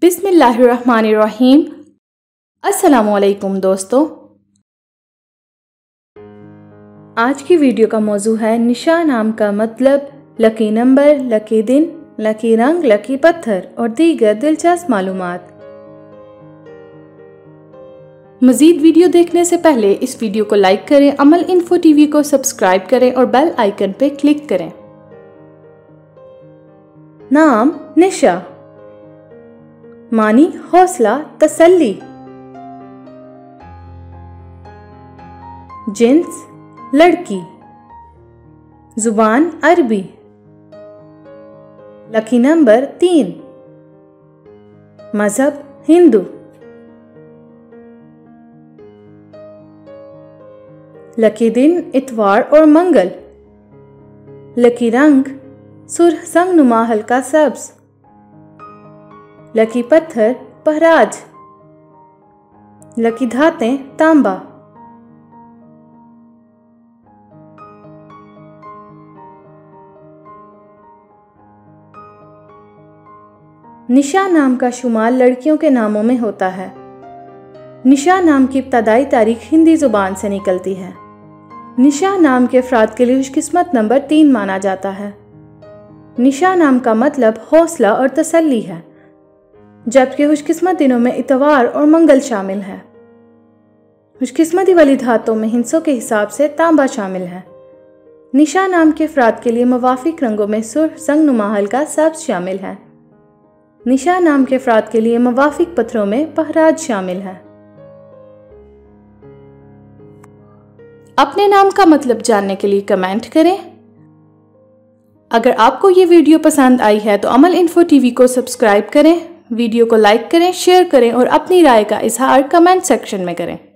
बिस्मिल्लाहिर्रहमानिर्रहीम। अस्सलामुअलैकुम दोस्तों, आज की वीडियो का मौजू है निशा नाम का मतलब, लकी नंबर, लकी दिन, लकी रंग, लकी पत्थर और दीगर दिलचस्प मालूमात। मज़ीद वीडियो देखने से पहले इस वीडियो को लाइक करें, अमल इन्फो टीवी को सब्सक्राइब करें और बेल आइकन पे क्लिक करें। नाम निशा, मानी हौसला, तसल्ली। जिन्स लड़की, जुबान अरबी। लकी नंबर 3, मजहब हिंदू। लकी दिन इतवार और मंगल। लकी रंग सुर्ख संग नुमा हल्का सब्ज। लकी पत्थर पहराज। लकी धातें तांबा। निशा नाम का शुमार लड़कियों के नामों में होता है। निशा नाम की इब्तदाई तारीख हिंदी जुबान से निकलती है। निशा नाम के अफराद के लिए खुशकिस्मत नंबर 3 माना जाता है। निशा नाम का मतलब हौसला और तसल्ली है, जबकि खुशकिस्मत दिनों में इतवार और मंगल शामिल है। खुशकिस्मती वाली धातों में हिंसों के हिसाब से तांबा शामिल है। निशा नाम के अफराद के लिए मुवाफिक रंगों में सुर्ख संग नुमा हल्का सब्ज शामिल है। निशा नाम के अफराद के लिए मुवाफिक पत्थरों में पहराज शामिल है। अपने नाम का मतलब जानने के लिए कमेंट करें। अगर आपको ये वीडियो पसंद आई है तो अमल इन्फो टीवी को सब्सक्राइब करें, वीडियो को लाइक करें, शेयर करें और अपनी राय का इजहार कमेंट सेक्शन में करें।